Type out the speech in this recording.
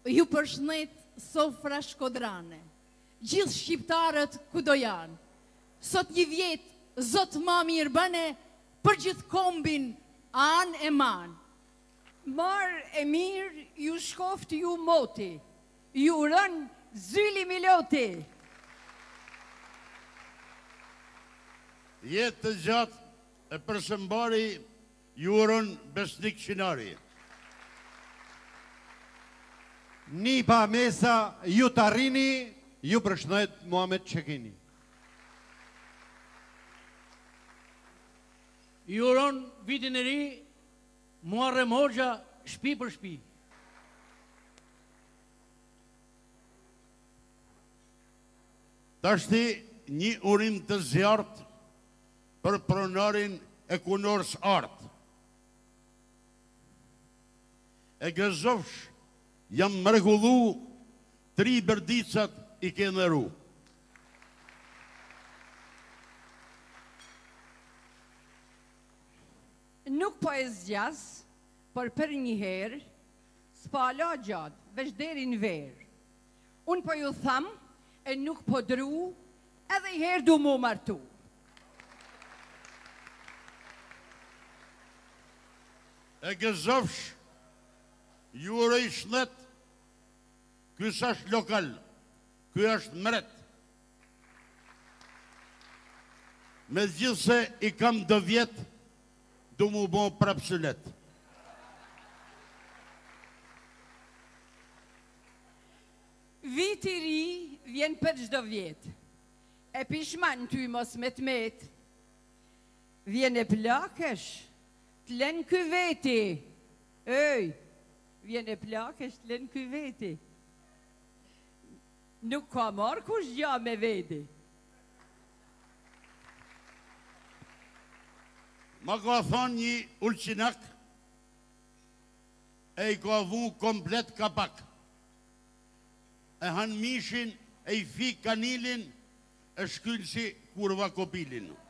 Ju përshëndet Sofra Shkodrane, gjithë shqiptarët kudo janë. Sot një vjet, Zot ma mirë bëne për gjithë kombin an e man. Marë e mirë ju shkoftë ju moti, ju rënë zyli miloti. Jetë të gjatë e përshëmbari ju rënë besnik qinari. Nipa Mesa, ju të arrini, ju përshëndet Muhamet Qekini. Ju uron vitin e ri, Muharrem Hoxha, shtëpi për shtëpi. Tashti një urim të zjartë për pronarin e Kunors Art. E gëzofsh, jam mrekullu, 3 bërdicat i ke nëru. Nuk po e zgjas, për një herë, s'pa la gjatë, veç deri në verë. Unë po ju thamë, e nuk po dru, edhe i herë du mu martu. E gëzofsh, ju urej shnet, ky është lokal, ky është mret. Me gjithse i kam 2 vjetë, du mu bo prapsëlet. Viti ri vjen për çdo vjet. E pishman ty mos me të met. Vjen e plakesh, t'len ky veti. Ej, vjen e plakesh, t'len ky veti. Nuk ka marrë kush gja me veti. Ma ka thonë një ulqinak, e i ka vu komplet kapak. E han mishin, e i fi kanilin, e shkyllë si kurva kopilin.